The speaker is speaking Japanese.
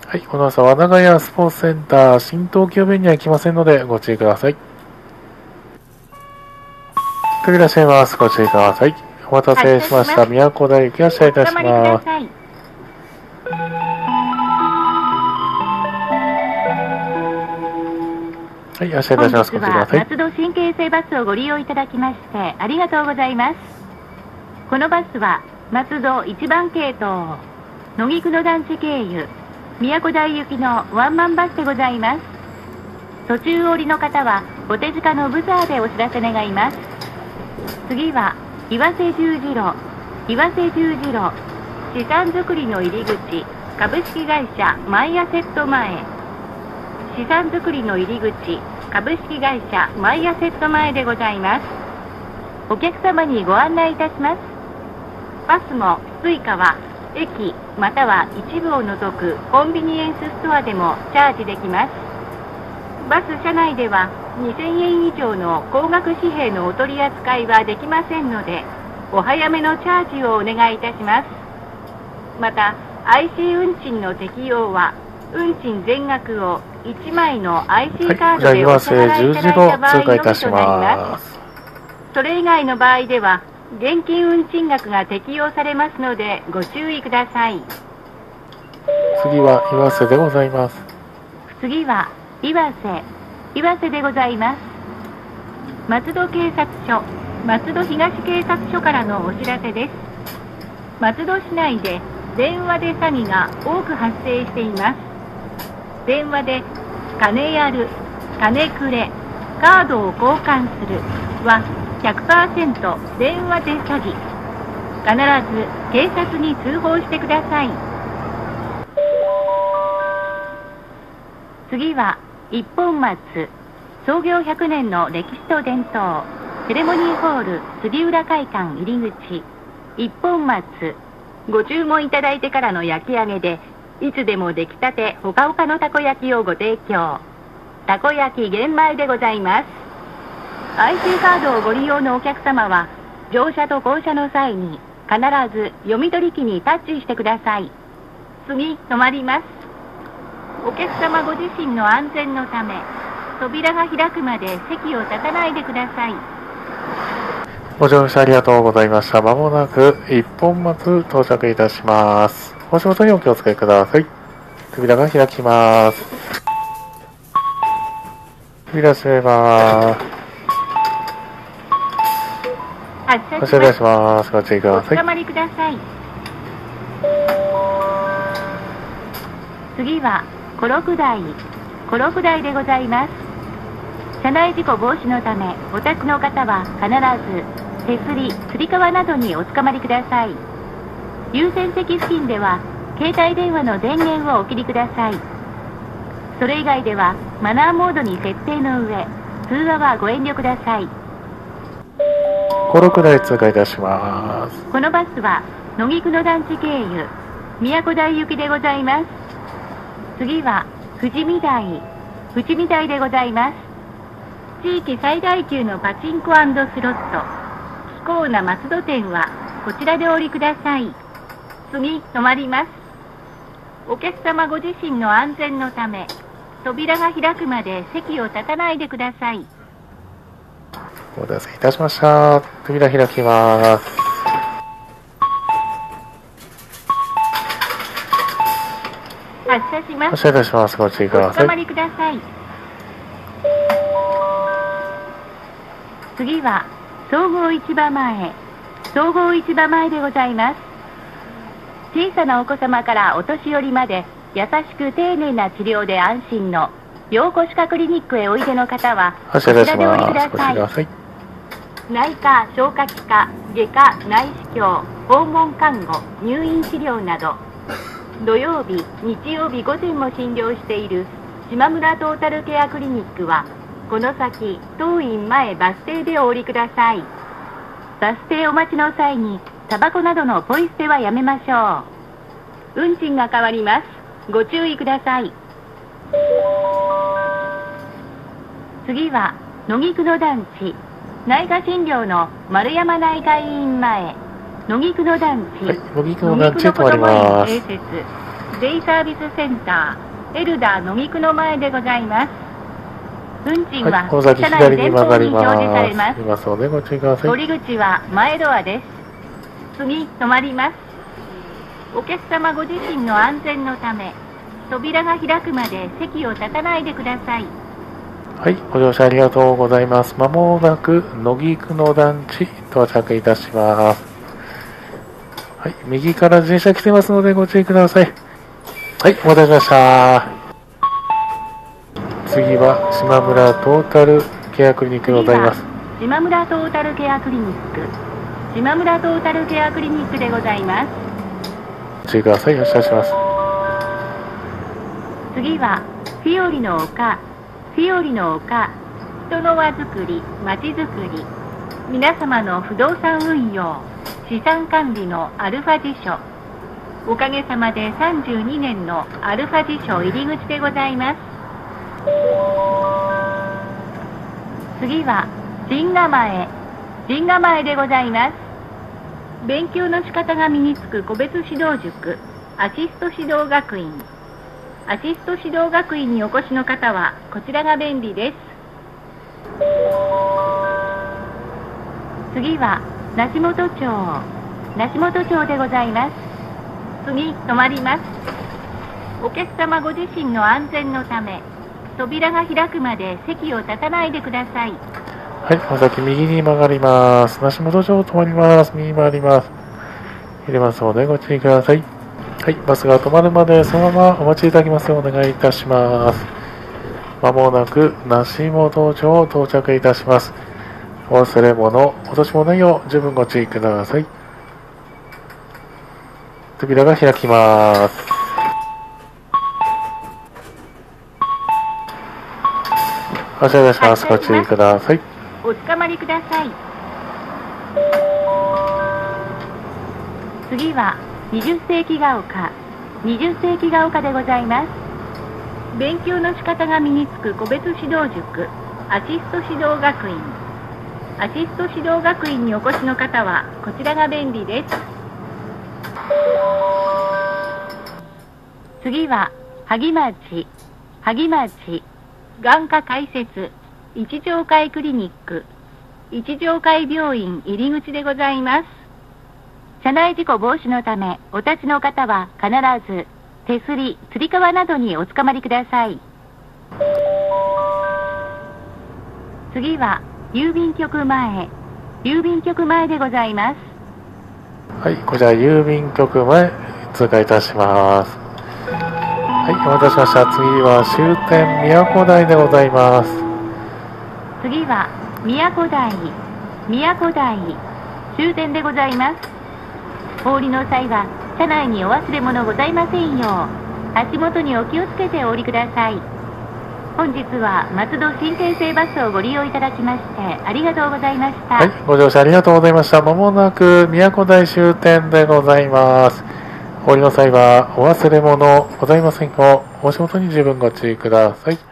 はい、この朝は長屋スポーツセンター新東京便には行きませんのでご注意ください。いらっしゃいます。ご注意ください。お待たせしました。宮古台行き発車いたします。はい、発車いたします。ご注意ください。 松戸新京成バスをご利用いただきましてありがとうございます。このバスは松戸1番系統野木久野団地経由宮古台行きのワンマンバスでございます。途中降りの方はお手近のブザーでお知らせ願います。次は岩瀬十字路資産作りの入り口株式会社マイアセット前資産作りの入り口株式会社マイアセット前でございます。お客様にご案内いたします。バスもスイカは駅または一部を除くコンビニエンスストアでもチャージできます。バス車内では2000円以上の高額紙幣のお取り扱いはできませんのでお早めのチャージをお願いいたします。また IC 運賃の適用は運賃全額を1枚の IC カードでお支払いいただいた場合のみとなります。それ以外の場合では現金運賃額が適用されますのでご注意ください。 次は岩瀬でございます。 次は岩瀬でございます。松戸警察署松戸東警察署からのお知らせです。松戸市内で電話で詐欺が多く発生しています。電話で金やる金くれカードを交換するは100% 電話で詐欺。必ず警察に通報してください。次は一本松創業100年の歴史と伝統セレモニーホール杉浦会館入り口一本松ご注文いただいてからの焼き上げでいつでも出来たてほかほかのたこ焼きをご提供。たこ焼き玄米でございます。IC カードをご利用のお客様は乗車と降車の際に必ず読み取り機にタッチしてください。次止まります。お客様ご自身の安全のため扉が開くまで席を立たないでください。 ご乗車ありがとうございました。まもなく一本松到着いたします。お仕事にお気をつけください。扉が開きます。扉閉めます。発車いたします。ご注意ください。 おつかまりください。次はコロク台でございます。車内事故防止のためお立ちの方は必ず手すり、つり革などにおつかまりください。優先席付近では携帯電話の電源をお切りください。それ以外ではマナーモードに設定の上通話はご遠慮ください。 コロク台通過いたします。 このバスは野木久野団地経由宮古台行きでございます。次は富士見台でございます。地域最大級のパチンコ&スロットキコーナ松戸店はこちらでお降りください。次止まります。お客様ご自身の安全のため扉が開くまで席を立たないでください。 お待たせいたしました。扉開きます。 発車します。 発車いたします。ご注意ください。 おつかまりください。次は総合市場前でございます。小さなお子様からお年寄りまで優しく丁寧な治療で安心の陽子歯科クリニックへおいでの方はこちらでお降りください。内科、消化器科、外科、内視鏡、訪問看護、入院治療など土曜日、日曜日午前も診療している島村トータルケアクリニックはこの先当院前バス停でお降りください。バス停お待ちの際にタバコなどのポイ捨てはやめましょう。運賃が変わります。ご注意ください。次は野木久野団地内科診療の丸山内科医院前野木久野団地、 はい、野木久野団地へ止まります。 デイサービスセンターエルダー野木区の前でございます。運賃はこの先車内左に前曲がり方に表示されま。 ますす。 いますのでご注意ください。 降り口は前ドアです。次、止まります。お客様ご自身の安全のため、扉が開くまで席を立たないでください。 はい、ご乗車ありがとうございます。まもなく乃木区の団地到着いたします。はい、右から自転車来てますのでご注意ください。はい、お待たせしました。次は島村トータルケアクリニックでございます。 島村トータルケアクリニック。島村トータルケアクリニックでございます。 ご注意ください。お願いします。 次はフィオリの丘。フィオリの丘。人の輪づくり、まちづくり。皆様の不動産運用、資産管理のアルファ辞書。おかげさまで32年のアルファ辞書入り口でございます。次は陣構え。陣構えでございます。勉強の仕方が身につく個別指導塾、アシスト指導学院。アシスト指導学院にお越しの方はこちらが便利です。次は梨本町。梨本町でございます。次、止まります。お客様ご自身の安全のため、扉が開くまで席を立たないでください。 はい、この先右に曲がります。梨本町止まります。右に曲がります。入れますのでご注意ください。はい、バスが止まるまでそのままお待ちいただきますようお願いいたします。まもなく梨本町到着いたします。お忘れ物、落とし物ないよう十分ご注意ください。扉が開きます。お願いします。ご注意ください。 おつかまりください。次は20世紀が丘。20世紀が丘でございます。勉強の仕方が身につく個別指導塾、アシスト指導学院。アシスト指導学院にお越しの方はこちらが便利です。次は萩町。萩町。眼科開設、一条会クリニック、一条会病院入り口でございます。車内事故防止のため、お立ちの方は必ず手すり、つり革などにおつかまりください。次は郵便局前。郵便局前でございます。 はい、こちら郵便局前通過いたします。はい、お待たせしました。次は終点宮古台でございます。 次は宮古台。宮古台。終点でございます。お降りの際は車内にお忘れ物ございませんよう足元にお気をつけてお降りください。本日は松戸新京成バスをご利用いただきましてありがとうございました。 はい、ご乗車ありがとうございました。まもなく宮古台終点でございます。お降りの際はお忘れ物ございませんようお足元に十分ご注意ください。